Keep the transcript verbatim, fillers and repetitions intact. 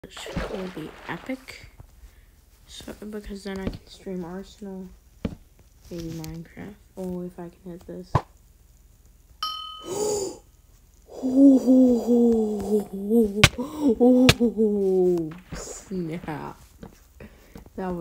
which will be epic. So because then I can stream Arsenal, maybe Minecraft. Oh, if I can hit this. Oh, snap. That was